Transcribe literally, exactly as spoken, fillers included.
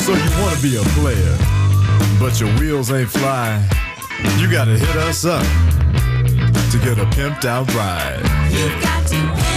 So you wanna be a player, but your wheels ain't fly. You gotta hit us up to get a pimped out ride. You've got to